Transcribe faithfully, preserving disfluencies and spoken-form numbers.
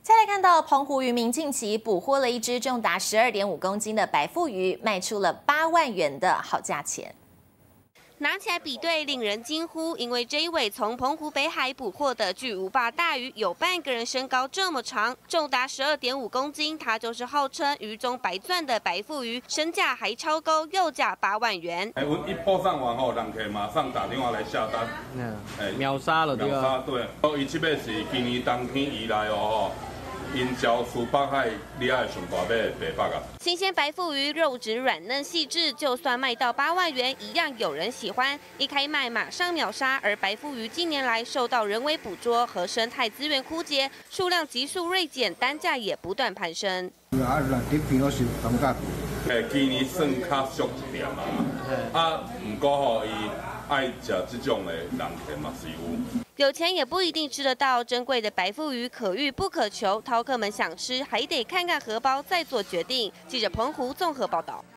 再来看到澎湖渔民近期捕获了一只重达十二点五公斤的白腹鱼，卖出了八万元的好价钱。 拿起来比对，令人惊呼，因为这一尾从澎湖北海捕获的巨无霸大鱼，有半个人身高这么长，重达十二点五公斤。它就是号称鱼中白钻的白腹鱼，身价还超高，又价八万元。 哎，我一报上完后，人客马上打电话来下单， 嗯， 哎， 秒杀了，对吧？ 秒杀，对。哦，伊这尾是今年冬天以来哦。 因礁出北海厉害上大尾白腹啊！ 新鲜白腹鱼肉质软嫩细致，就算卖到八万元，一样有人喜欢。一开卖马上秒杀，而白腹鱼近年来受到人为捕捉和生态资源枯竭，数量急速锐减，单价也不断攀升。 啊，软底片我是感觉， 诶，今年算较俗一点啊，啊，不过吼，伊爱食这种的人客嘛是有。 有钱也不一定吃得到，珍贵的白腹鱼可遇不可求，饕客们想吃还得看看荷包再做决定。记者澎湖综合报道。